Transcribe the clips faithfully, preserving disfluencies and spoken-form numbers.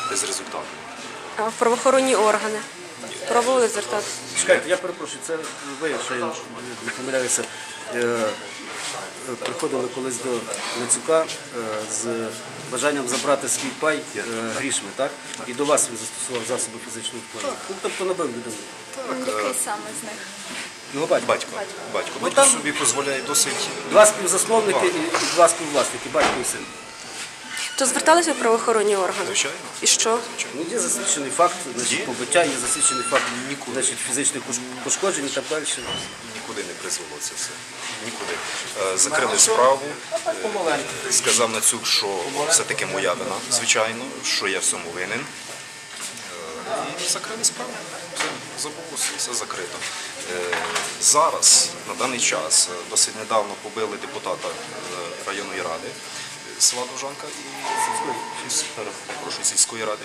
безрезультатно. А в правоохоронні органи пробували звертатися? Чекайте, я перепрошую, це ви, що я не помиляюся, приходили колись до Грицюка з бажанням забрати свій пай грішми, так? І до вас він застосував засоби фізичного впливу. Ну, тобто набив людину. Який саме з них? Його батько. Батько. Батько. Ну, Батько там- собі дозволяє досить. Два співзасновники і і два співвласники, батько і син. То зверталися в правоохоронні органи? Звичайно. І що? Ну, є засвідчений факт значить, побиття, є засвідчений факт значить, фізичних пошкоджень і так далі. Нікуди не призвело це все. Нікуди. Е, Закрили справу. Е, Сказав Нацюк, що все-таки моя вина, звичайно, що я в цьому винен. Е, І закрили справу. Все, забулося, все закрито. Е, Зараз, на даний час, е, досить недавно побили депутата е, районної ради села Довжанка і сільської, прошу, сільської ради.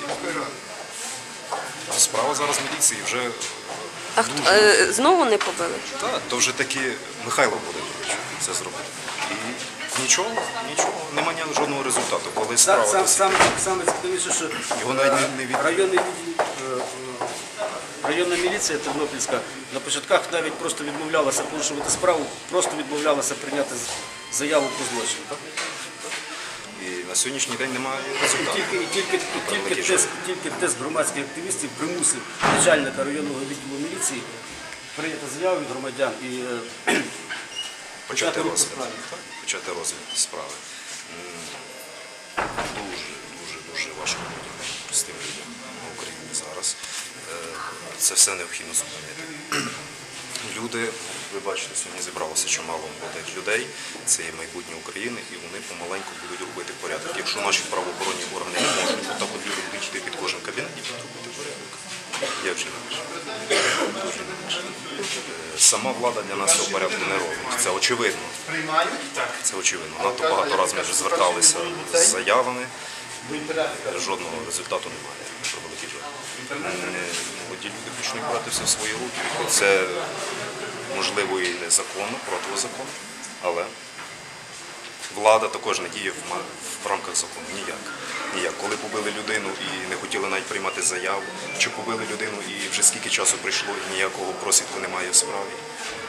Справа зараз в міліції вже. А хто е, знову не побили? Так, то вже таки Михайло Володимирович це зробив. І нічого, нічого, немає жодного результату. Коли справа Сам, досить- сам, саме цікавіше, що Його навіть не- не від- районний відділ, е, е, районна міліція Тернопільська на початках навіть просто відмовлялася порушувати справу, просто відмовлялася прийняти з- заяву про злочин. Так? І на сьогоднішній день немає І результату. тільки, і тільки, і тільки, тиск, тільки тиск громадських активістів примусив начальника районного відділу міліції прийняти заяву від громадян і е, Почати рух по розгляд. справі. Почати розгляд справи. М, Дуже, дуже, дуже важко людям, простим людям на Україні зараз. Е, Це все необхідно зупинити. Люди, ви бачите, сьогодні зібралося чимало молодих людей, це є майбутнє України, і вони помаленьку будуть робити порядок. Якщо наші правоохоронні органи не можуть, то так от люди будуть йти під кожен кабінет і будуть робити порядок. Як же інакше? Дуже інакше. Е, Сама влада для нас цього порядку не робить. Це очевидно. Це очевидно. Надто багато разів ми вже зверталися з заявами. Жодного результату немає. Про великий жаль. Е, Молоді люди почнуть брати все в свої руки. Це можливо і незаконно, протизаконно, але влада також не діє в, ма- в рамках закону. Ніяк. Ніяк. Коли побили людину і не хотіли навіть приймати заяву, чи побили людину і вже скільки часу пройшло і ніякого просвідку немає в справі.